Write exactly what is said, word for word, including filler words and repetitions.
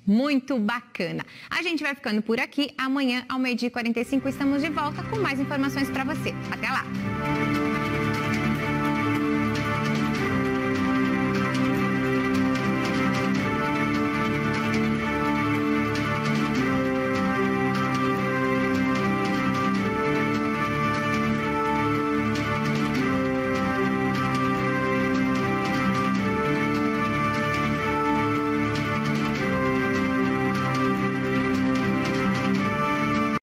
Muito bacana. A gente vai ficando por aqui. Amanhã, ao meio-dia e quarenta e cinco, estamos de volta com mais informações para você. Até lá!